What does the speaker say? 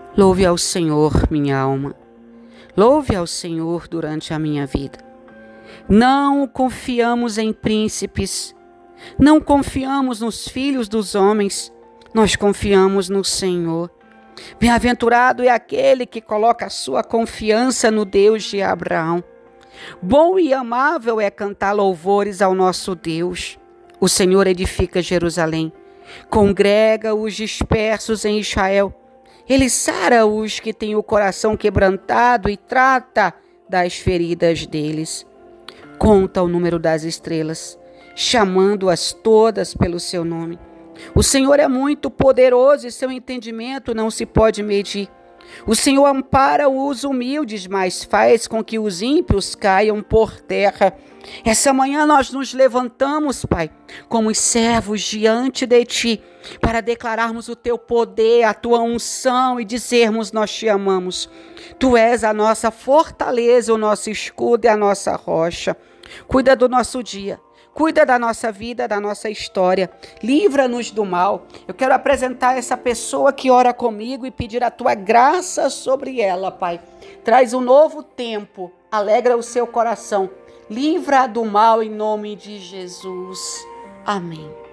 Louve ao Senhor, minha alma. Louve ao Senhor durante a minha vida. Não confiamos em príncipes, não confiamos nos filhos dos homens, nós confiamos no Senhor. Bem-aventurado é aquele que coloca a sua confiança no Deus de Abraão. Bom e amável é cantar louvores ao nosso Deus. O Senhor edifica Jerusalém, congrega os dispersos em Israel. Ele sara os que têm o coração quebrantado e trata das feridas deles. Conta o número das estrelas, chamando-as todas pelo seu nome. O Senhor é muito poderoso e seu entendimento não se pode medir. O Senhor ampara os humildes, mas faz com que os ímpios caiam por terra. Essa manhã nós nos levantamos, Pai, como servos diante de Ti, para declararmos o Teu poder, a Tua unção e dizermos: nós Te amamos. Tu és a nossa fortaleza, o nosso escudo e a nossa rocha. Cuida do nosso dia. Cuida da nossa vida, da nossa história. Livra-nos do mal. Eu quero apresentar essa pessoa que ora comigo e pedir a Tua graça sobre ela, Pai. Traz um novo tempo. Alegra o seu coração. Livra do mal em nome de Jesus. Amém.